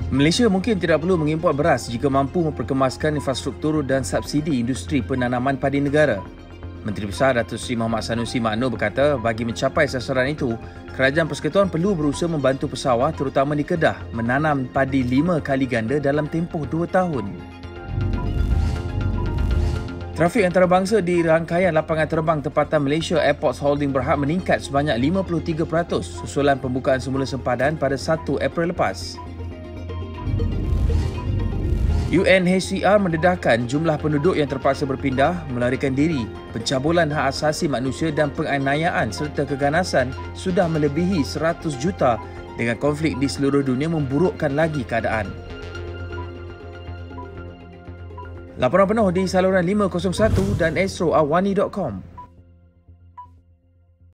Malaysia mungkin tidak perlu mengimport beras jika mampu memperkemaskan infrastruktur dan subsidi industri penanaman padi negara. Menteri Besar Datuk Seri Mohamad Sanusi Makno berkata bagi mencapai sasaran itu, Kerajaan Persekutuan perlu berusaha membantu pesawah terutama di Kedah menanam padi 5 kali ganda dalam tempoh 2 tahun. Trafik antarabangsa di rangkaian lapangan terbang tempatan Malaysia Airports Holding Berhad meningkat sebanyak 53% susulan pembukaan semula sempadan pada 1 April lepas. UNHCR mendedahkan jumlah penduduk yang terpaksa berpindah, melarikan diri, pencabulan hak asasi manusia dan penganiayaan serta keganasan sudah melebihi 100 juta dengan konflik di seluruh dunia memburukkan lagi keadaan. Laporan penuh di saluran 501 dan astroawani.com.